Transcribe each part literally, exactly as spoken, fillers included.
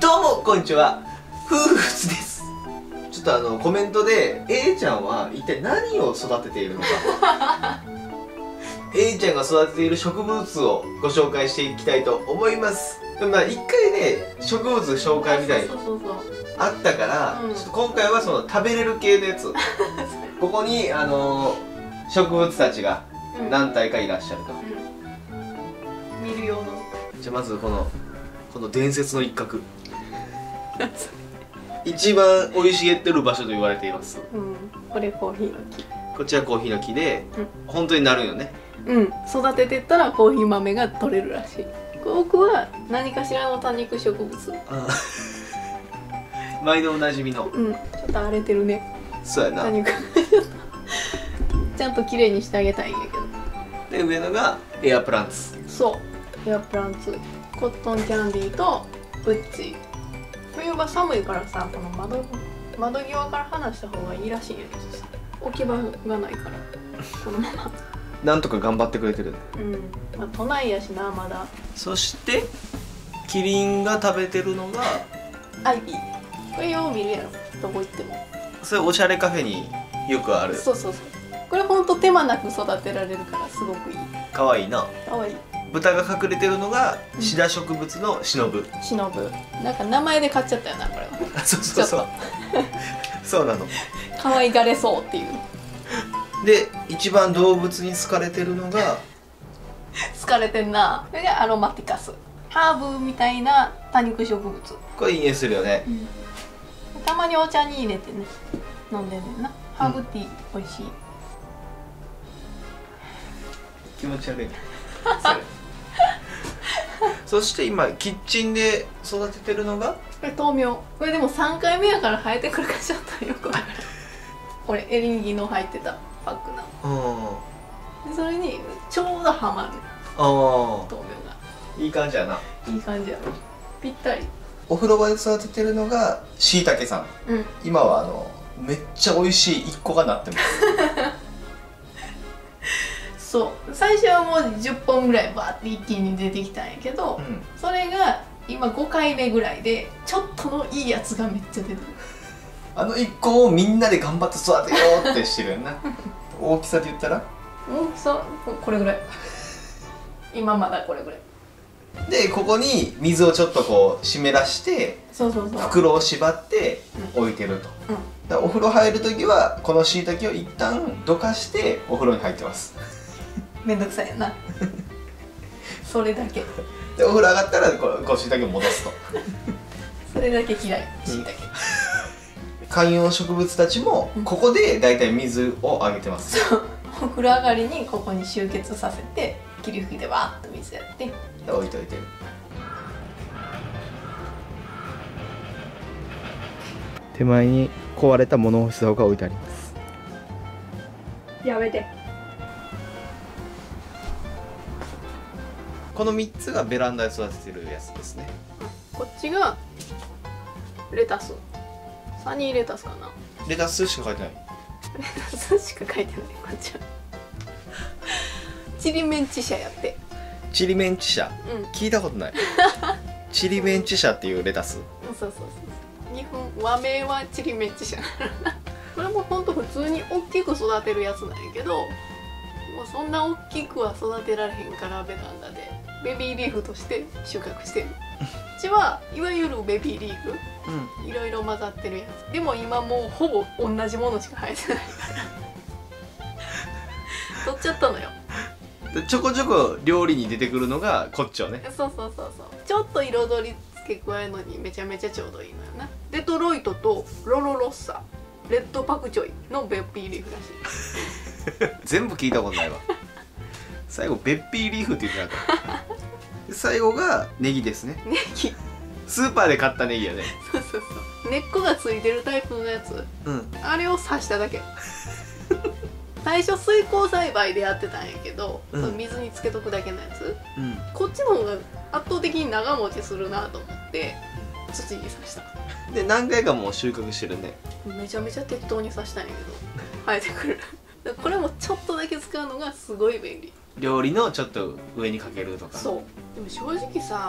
どうもこんにちは、夫婦です。ちょっとあのコメントで A ちゃんは一体何を育てているのかA ちゃんが育てている植物をご紹介していきたいと思います。まあ一回ね植物紹介みたいにあったから、うん、ちょっと今回はその食べれる系のやつここにあのー、植物たちが何体かいらっしゃると、 うんうん、見る用の。 じゃあまずこのこの伝説の一角一番生い茂ってる場所と言われています、 うん、これコーヒーの木。 こっちはコーヒーの木で、うん、本当になるよね。 うん、育ててったらコーヒー豆が取れるらしい。僕は何かしらの多肉植物。 あ毎度おなじみの。 うん、ちょっと荒れてるね。 そうやな。 多肉ちゃんと綺麗にしてあげたいんやけど。 で上のがエアプランツ。 そう、エアプランツ。コットンキャンディーとウッチ。冬場寒いからさ、この窓窓際から離した方がいいらしいんやけどさ、置き場がないからこのままなんとか頑張ってくれてる。 うん、まあ、都内やしな、まだ。 そしてキリンが食べてるのがアイビー。これよう見るやろ、どこ行っても。 それおしゃれカフェによくある。 そうそうそう。これほんと手間なく育てられるからすごくいい。 かわいいな。 かわいい。 豚が隠れてるのがシダ植物のシノブ。 シノブ。なんか名前で買っちゃったよな、これは。 そうそうそうそうなの。 可愛がれそうっていう。 で一番動物に好かれてるのが好かれてんな。これがアロマティカス。ハーブみたいな多肉植物。 これいい匂いするよね、 うん、たまにお茶に入れてね飲んでんねんな。ハーブティー、うん、美味しい。 気持ち悪いそして今キッチンで育ててるのがこれ豆苗。これでもさんかいめやから生えてくるかちょっとよくわかるこれエリンギの入ってたパックな。でそれにちょうどハマる豆苗が。 いい感じやな。 いい感じやろ、ぴったり。 お風呂場で育ててるのがしいたけさん、うん、今はあのめっちゃ美味しいいっこがなってますそう最初はもうじゅっぽんぐらいバーって一気に出てきたんやけど、うん、それが今ごかいめぐらいでちょっとのいいやつがめっちゃ出てる。 あのいっこをみんなで頑張って育てようってしてるよな大きさで言ったら大きさこれぐらい今まだこれぐらいで、ここに水をちょっとこう湿らしてそうそうそう袋を縛って置いてると、うんうん、だからお風呂入るときはこのしいたけを一旦どかしてお風呂に入ってますめんどくさいやなそれだけでお風呂上がったらこうしいたけを戻すとそれだけ嫌いしいたけ観葉植物たちもここでだいたい水をあげてます、 そうお風呂上がりにここに集結させて霧吹きでわーっと水やって置いといてる。手前に壊れた物干し竿が置いてあります。 やめて。 このみっつがベランダで育ててるやつですね。 こっちがレタス、サニーレタスかな。 レタスしか書いてない。 レタスしか書いてない。こっちはちりめんち社やって。 ちりめんち社、うん、聞いたことないちりめんち社っていうレタス。 そうそうそう。日本和名はちりめんち社これもほんと普通に大きく育てるやつなんやけど、もうそんな大きくは育てられへんからベランダでベビーリーフとして収穫してるうちはいわゆるベビーリーフ、いろいろ混ざってるやつでも今もうほぼ同じものしか生えてないから取っちゃったのよ。 ちょこちょこ料理に出てくるのがこっちをね。 そうそうそうそう。ちょっと彩り付け加えるのにめちゃめちゃちょうどいいのよな。デトロイトとロロロッサ、レッドパクチョイのベッピーリーフらしい全部聞いたことないわ最後ベッピーリーフって言ってなかった最後がネギですね。 ネギスーパーで買ったネギやね。 そうそうそう。根っこがついてるタイプのやつ、うん、あれを刺しただけ最初水耕栽培でやってたんやけど、うん、その水につけとくだけのやつ、うん、こっちの方が圧倒的に長持ちするなと思って土に刺した。 で何回かもう収穫してるね。 めちゃめちゃ適当に刺したんやけど生えてくるこれもちょっとだけ使うのがすごい便利。 料理のちょっと上にかけるとか。 そう。でも正直さ、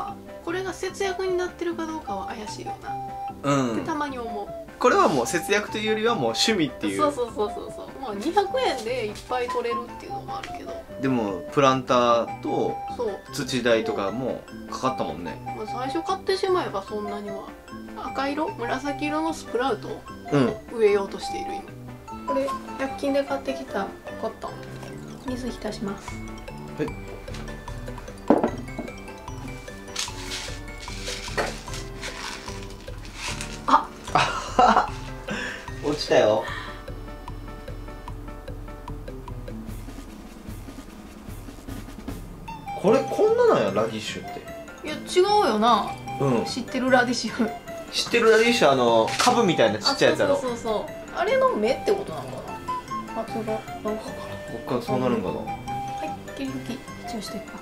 これが節約になってるかどうかは怪しいよなうんってたまに思う。 これはもう節約というよりはもう趣味っていう。 そうそうそうそうそう。まあにひゃくえんでいっぱい取れるっていうのもあるけど。 でもプランターとそう土代とかもかかったもんね。 まあ、最初買ってしまえばそんなには。赤色紫色のスプラウトをうん植えようとしている今。これひゃく均で買ってきたコットン水浸します。 はいあ落ちたよ。これこんななんやラディッシュって。 いや違うよな。 うん知ってるラディッシュ。 知ってるラディッシュ、あの株みたいなちっちゃいやつやろ。 あそうそうそうそう。あれの芽ってことなのかな。発芽なんかかな。 こっからそうなるんかな。 はい切り抜き一応していくか。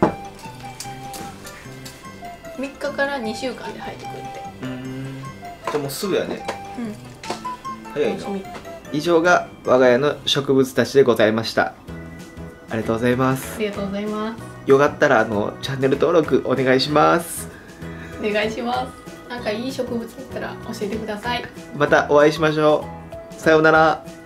みっかからにしゅうかんで生えてくるって。 うーんじゃあもうすぐやね。 うん早いな。 楽しみ。 以上が我が家の植物たちでございました。ありがとうございますあ。りがとうございます。 よかったらあのチャンネル登録お願いします。 お願いします。なんかいい植物だったら教えてください。 またお会いしましょう。さようなら。